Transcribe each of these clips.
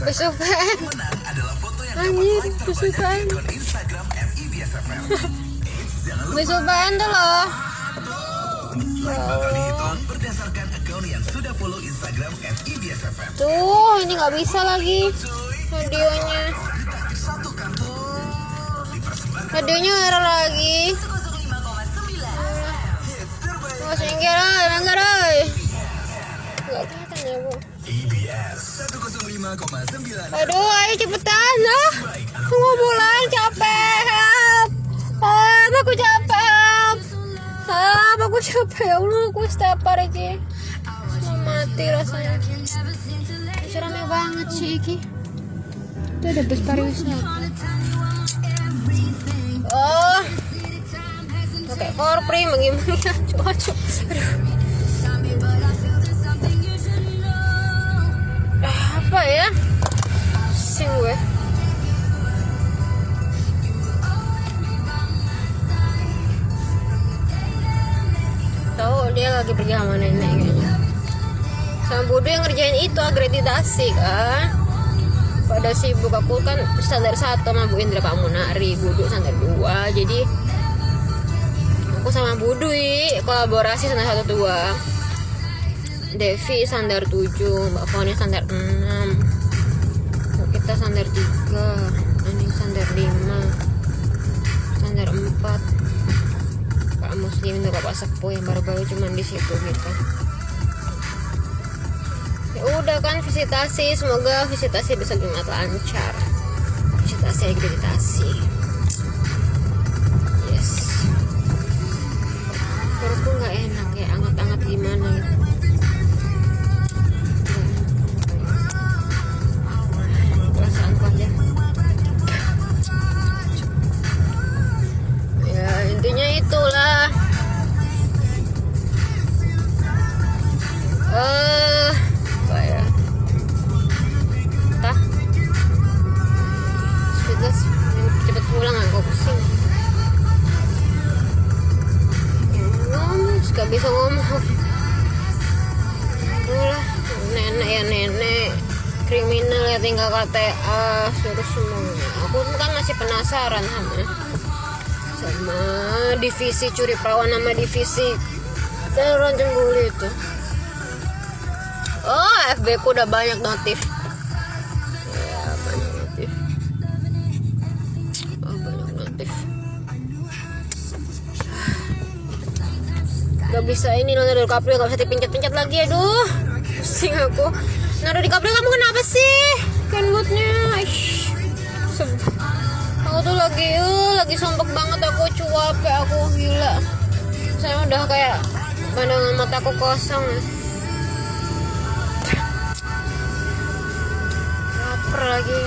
Kesukaan. Anjir, kesukaan. Kesukaan tuh loh. Tuh, ini nggak bisa lagi videonya. Videonya error lagi. Mas minggir, nggak kelihatan ya bu. Aduh, ayo cepetan lah. Mau pulang, capek. Aku capek. Aku capek. Ya Allah, aku stepar iki. Mau mati rasanya. Rame banget sih iki. Itu ada bus pariwisata. Oh, pakai korpri bagaimana? Cuaca. Apa ya? Sing gue. Tahu dia lagi pergi sama nenek kayaknya. Sama Budu yang ngerjain itu akreditasi kan. Pada sibuk, aku kan standar 1 sama Bu Indra Pak Munari, Budu standar 2. Jadi aku sama Budu kolaborasi standar 1 2. Devi standar 7, Mbak Foni standar 6. Kita standar 3, ini standar 5, standar 4. Pak Muslim itu Bapak Sepuh yang baru-baru cuman di situ gitu. Ya udah kan visitasi, semoga visitasi bisa Jumat lancar. Visitasi akreditasi. Yes. Perutku nggak enak ya, anget-anget gimana gitu. Perasaanku aja. Ya intinya itulah. Apa ya? Tah. Cepet pulang, aku pusing. Gak bisa ngomong. Itulah nenek ya nenek kriminal ya, tinggal KTA suruh semuanya. Aku kan masih penasaran sama divisi curi perawan sama divisi teror Jembuli itu. Oh, FB ku udah banyak notif. Ya, banyak notif. Oh, banyak notif. Gak bisa ini Leonardo DiCaprio, gak bisa dipencet-pencet lagi. Aduh, pusing aku. Leonardo DiCaprio, kamu kenapa sih? Kenbutnya. Aku tuh lagi sumpek banget, aku cuap ya, aku gila. Saya udah kayak pandangan mataku kosong. Lapar lagi.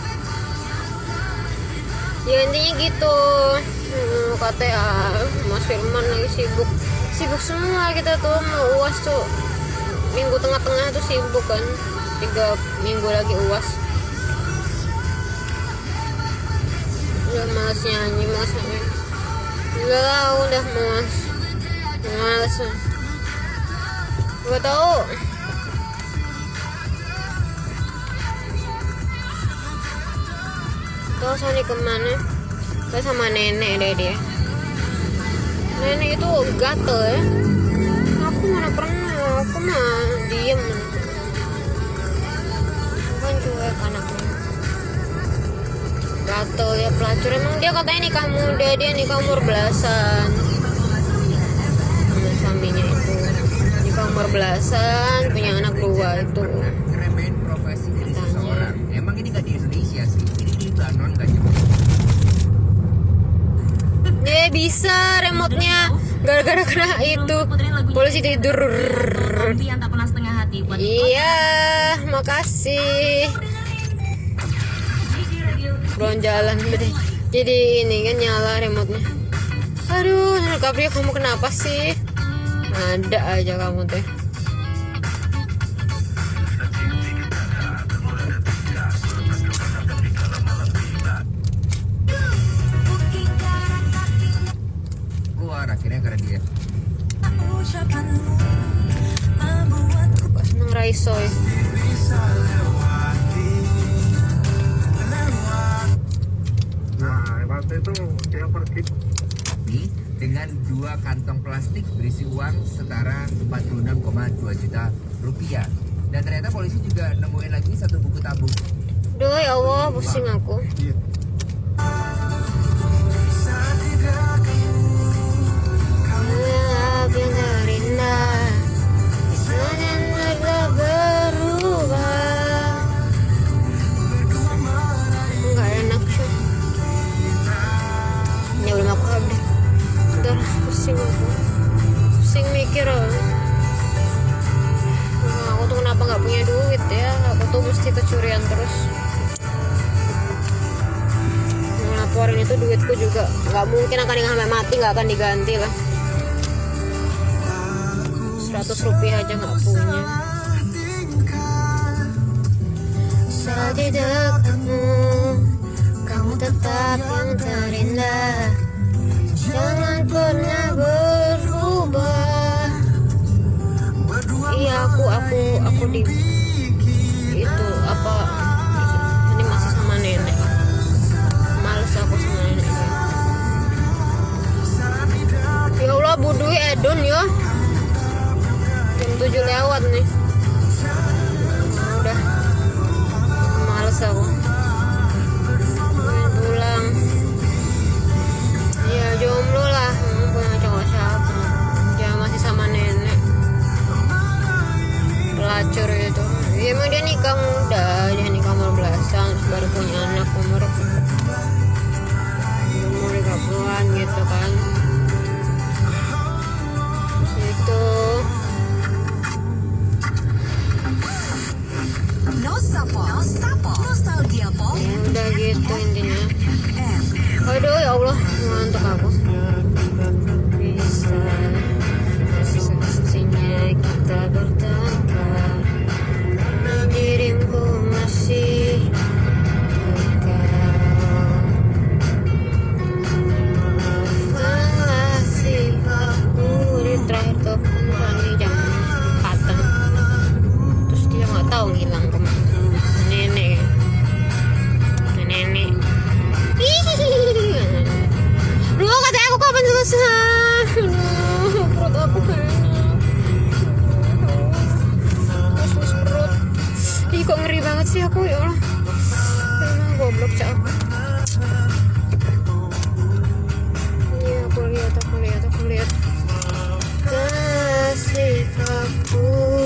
Ya intinya gitu. KTA Mas Firman lagi sibuk semua kita tuh, mau UAS tuh minggu tengah-tengah tuh sibuk kan, 3 minggu lagi UAS. Udah malas nyanyi. Udah malas. Gak tau. Tahu Sony kemana? Tahu sama nenek deh dia. Nenek itu gatel ya. Aku mana pernah, aku mah diem. Bukan cuek anaknya. Gatel ya, pelacur. Emang dia katanya nikah muda, dia nikah umur belasan. Sama suaminya itu nikah umur belasan, punya anak 2 itu. Katanya. Emang ini gak di Indonesia sih, ini di Banon gak jauh. Dia bisa remote-nya gara-gara kena itu polisi tidur. Iya, makasih. Belum jalan deh. Jadi ini kan nyala remote-nya. Aduh, Caprio kamu kenapa sih? Ada aja kamu teh. Akhirnya karena dia seneng Raisoy. dengan 2 kantong plastik berisi uang setara 46,2 juta rupiah. Dan ternyata polisi juga nemuin lagi 1 buku tabung. Duh ya Allah, pusing aku. Yang terindah dan berubah. Nggak enak sih. Ya belum aku habis. Udah pusing aku. Pusing mikir. Aku tuh kenapa nggak punya duit ya? Aku tuh mesti kecurian terus. Laporin itu duitku juga nggak mungkin akan sampai mati, nggak akan diganti lah. 100 rupiah aja nggak punya. Saat di dekatmu, kamu tetap yang terindah. Jangan pernah berubah. Iya aku di itu apa? Ini masih sama nenek. Males aku sama nenek. Ya Allah, budui Edun ya. Jam 7 lewat nih. Udah males aku. Pengen pulang. Ya jomblo lah, punya cowok siapa? Ya masih sama nenek. Pelacur itu. Ya emang dia nikah muda, dia nikah umur belasan, baru punya anak umur 30-an gitu kan. Itu nostalgia pop. Ya udah gitu intinya. Aduh ya Allah, ngantuk aku. Bisa sesinya kita bertengkar, diriku masih kekal. Maafkanlah sikapku di terakhir telepon di jam 4-an. Terus dia nggak tahu ngilang kemana. Nenek. Duh, katanya aku kapan selesai. Duh, perut aku enak. Terus perut. Ih, kok ngeri banget sih aku, ya Allah. Goblok cak aku. Iya, aku lihat. Kasih aku.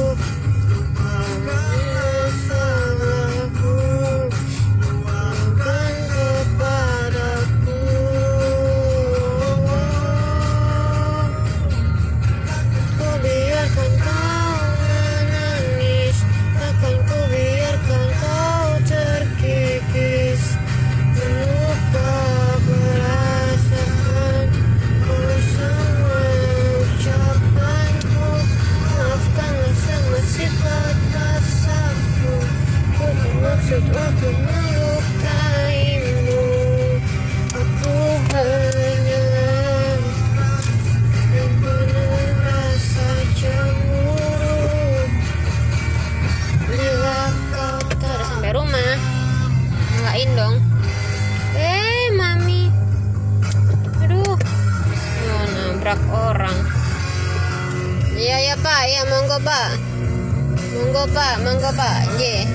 Dong. Mami. Aduh. Mau nabrak orang. Iya Pak, ya monggo Pak. Monggo Pak. Ye.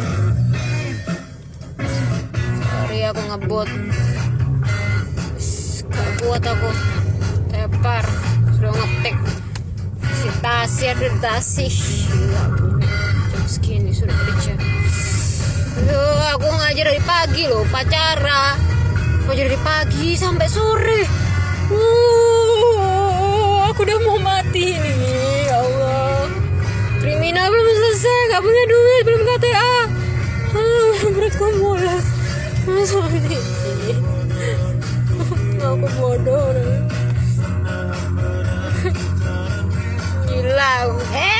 Sorry aku ngebut. Gak kuat aku. Tepar. Sudah ngetik. Visitasi. Jam segini sudah kerja. Aduh, aku ngajar dari pagi loh, upacara. Ngajar dari pagi sampai sore. Aku udah mau mati nih, ya Allah. Kriminal belum selesai, gak punya duit, belum KTA. Beratku mulai. Masa ini? Aku bodoh. Gila.